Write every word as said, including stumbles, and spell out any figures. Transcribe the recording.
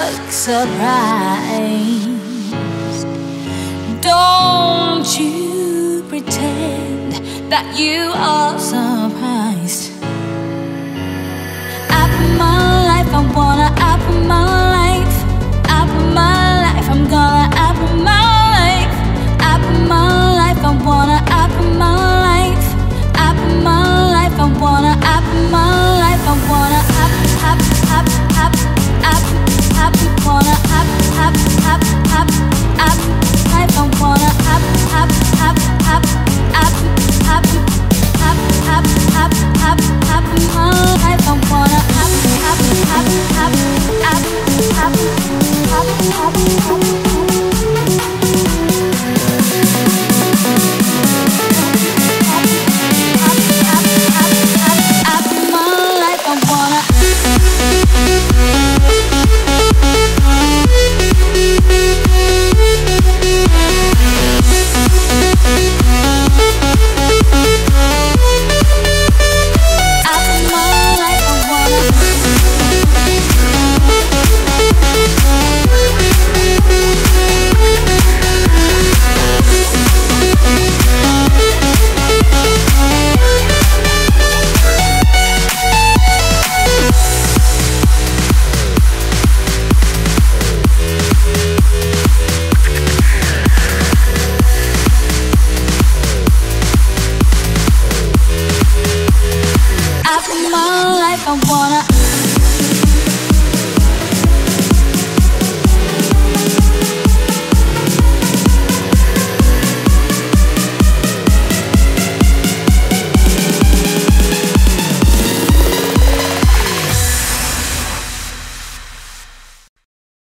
look surprised. Don't you pretend that you are surprised. I put my life, I wanna, I put my life, I put my life, I'm gonna, I put my life, I put my life, I wanna, I put my life, I put my life, I wanna, I put my life, I wanna, I put, I put, I put, I put, I put, wanna, I put, I put, I put, I put, I put, life, I wanna, I put, I put, I put, I put, I put, I put, I put, I put, I put, I put, I put my life, I wanna, I put, I put, I put, I put, I put, I put, I put, I put, I put. I wanna